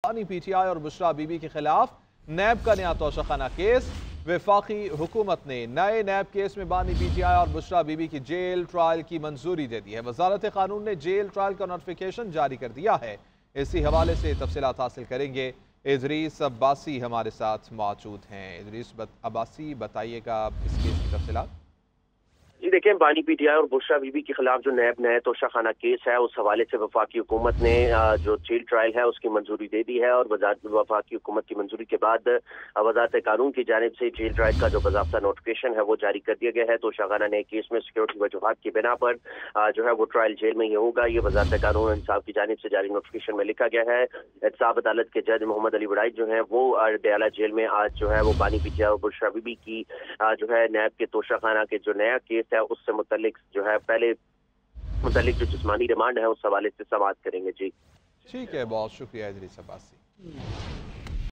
बानी PTI और बुशरा बीबी के खिलाफ नैब का नया तोशाखाना केस। वफाकी हुकूमत ने नए नैब केस में बानी PTI और बुशरा बीबी की जेल ट्रायल की मंजूरी दे दी है। वजारत कानून ने जेल ट्रायल का नोटिफिकेशन जारी कर दिया है। इसी हवाले से तफसीलात हासिल करेंगे। इदरीस अब्बासी हमारे साथ मौजूद हैं। इदरीस अब्बासी, बताइएगा इस केस की तफसीलात। जी देखिए, बानी PTI और बुशरा बीबी के खिलाफ जो नया तोशाखाना केस है, उस हवाले से वफाकी हुकूमत ने जो जेल ट्रायल है उसकी मंजूरी दे दी है। और वफाकी हुकूमत की मंजूरी के बाद वजारत कानून की जानिब से जेल ट्रायल का जो बाज़ाब्ता नोटिफिकेशन है वो जारी कर दिया गया है। तोशाखाना नए केस में सिक्योरिटी वजूहात की बिना पर जो है वो ट्रायल जेल में ही होगा। ये वजारत कानून इंसाफ की जानिब से जारी नोटिफिकेशन में लिखा गया है। इंसाफ अदालत के जज मोहम्मद अली वड़ाई जो है वो दयाला जेल में आज जो है वो बानी PTI और बुशरा बीबी की जो है नैब के तोशाखाना के जो नया केस है उससे मुतल्लिक जो है पहले मुतल्लिक जो जिस्मानी रिमांड है उस हवाले से समाअत करेंगे। जी ठीक है, बहुत शुक्रिया इदरीस अब्बासी।